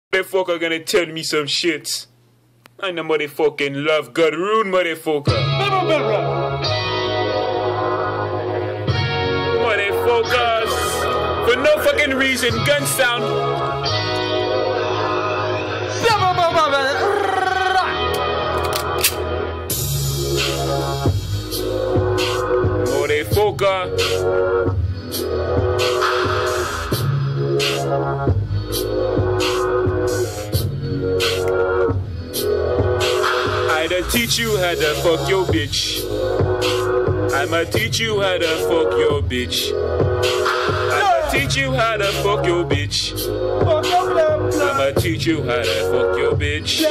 Motherfucker gonna tell me some shit. I know motherfucking love God rude motherfucker. Motherfuckers, for no fucking reason, gun sound. Motherfucker. I'ma teach you how to fuck your bitch. I'ma teach you how to fuck your bitch. I'ma teach you how to fuck your bitch. I'ma teach you how to fuck your bitch.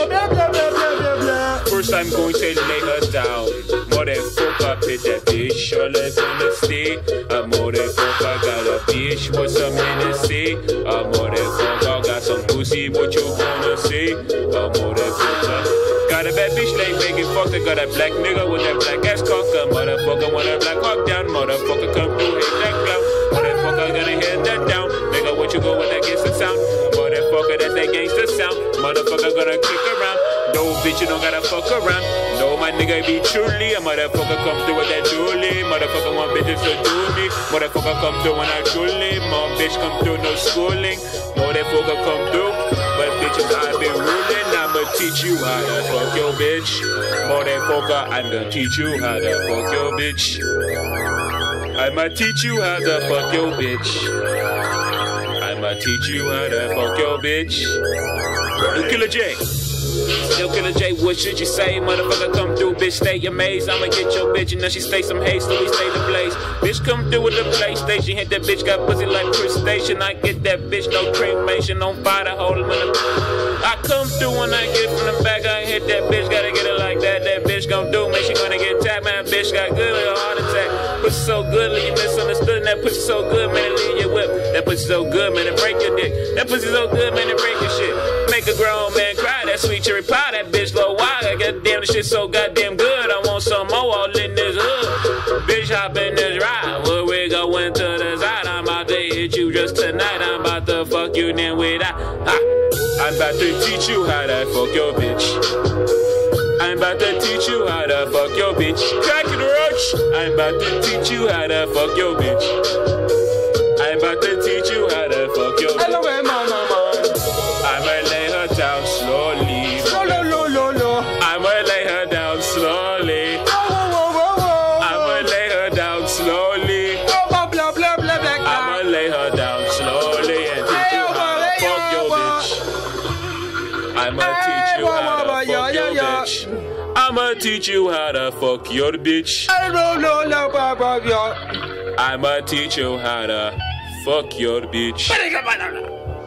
First I'm going to lay her down. Motherfucker, pit that bitch. All I'm gonna say, a motherfucker got a bitch. What's some Hennessy? A motherfucker got some pussy. What you gonna say? A motherfucker got a bad bitch like Megan Fox. I got a black nigga with that black ass cock. A motherfucker want a black hawk down. Motherfucker come through, hit that clown. Motherfucker gonna hit that down. Nigga, what you go with that gangsta sound? Motherfucker, that's that gangsta sound. Motherfucker gonna kick around. No bitch, you don't gotta fuck around. No, my nigga be truly. A motherfucker come through with that dually. Motherfucker want bitches to do me. Motherfucker come through when I truly. Mom bitch come through, no schooling. Motherfucker come through. But bitches, I be ruling. I'ma teach you how to fuck your bitch. Motherfucker, I'm gonna teach you how to fuck your bitch. I'ma teach you how to fuck your bitch. I'ma teach you how to fuck your bitch. Yo, Killer J. Yo, Killer J, what should you say? Motherfucker come through, bitch, stay amazed. I'ma get your bitch and then she stay some haste, so we stay the blaze. Bitch come through with the PlayStation, hit that bitch, got pussy like crustacean. I get that bitch, no cremation, on fire to hold him in the... I come through when I get from the back, I hit that bitch, gotta get it like that. That bitch gon' do, man, she gonna get tapped, man, bitch got good with a heart attack. Pussy so good, you misunderstood, and that pussy so good, man, it leave your whip. That pussy so good, man, it break your dick. That pussy so good, man, it break your shit. Make a grown man cry, that sweet cherry pie, that bitch low wild. Goddamn, this shit so goddamn good, I want some more all in this hood. Bitch, hop in this ride, where we going to the side. I'm about to hit you just tonight, I'm about to fuck you, then with that. I'm about to teach you how to fuck your bitch. I'm about to teach you how to fuck your bitch. Crack it, roach. I'm about to teach you how to fuck your bitch. I'm about to teach you how to fuck your bitch. I'ma lay her down slowly. I'ma lay her down slowly. I'ma lay her down slowly. I'ma lay her down slowly and teach you how to fuck your bitch. I'ma teach you how to fuck your bitch. I'ma teach you how to fuck your bitch. I'ma teach you how to fuck your bitch.